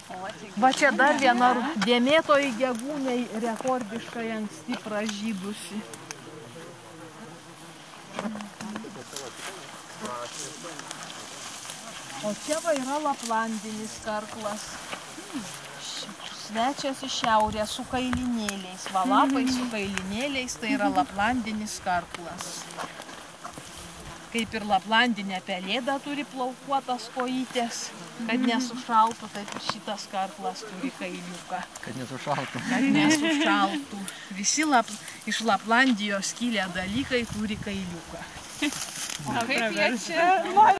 Va čia dar viena dėmėtoji gegūnei rekordiškai anksti pražydusi. O čia va yra laplandinis karklas. Svečias iš šiaurės su kailinėliais. Va lapai su kailinėliais, tai yra laplandinis karklas. Kaip ir laplandinė pelėda turi plaukuotas kojytės, kad nesušaltų, taip ir šitas karklas turi kailiuką. Kad nesušaltų. Kad nesušaltų. Visi iš Laplandijos kilę dalykai turi kailiuką. O kaip jie čia